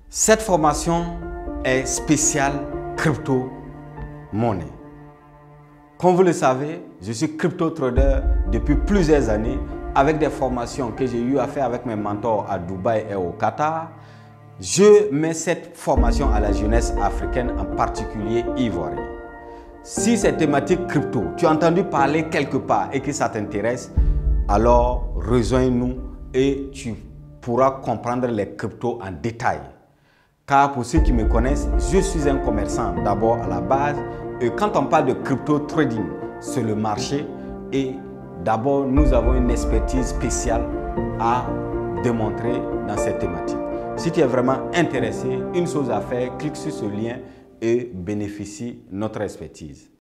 Cette formation est spéciale crypto-monnaie. Comme vous le savez, je suis crypto-trader depuis plusieurs années avec des formations que j'ai eu à faire avec mes mentors à Dubaï et au Qatar. Je mets cette formation à la jeunesse africaine, en particulier ivoirienne. Si cette thématique crypto, tu as entendu parler quelque part et que ça t'intéresse, alors rejoins-nous et tu pourras comprendre les cryptos en détail. Car pour ceux qui me connaissent, je suis un commerçant d'abord à la base. Et quand on parle de crypto trading, c'est le marché. Et d'abord, nous avons une expertise spéciale à démontrer dans cette thématique. Si tu es vraiment intéressé, une chose à faire, clique sur ce lien et bénéficie de notre expertise.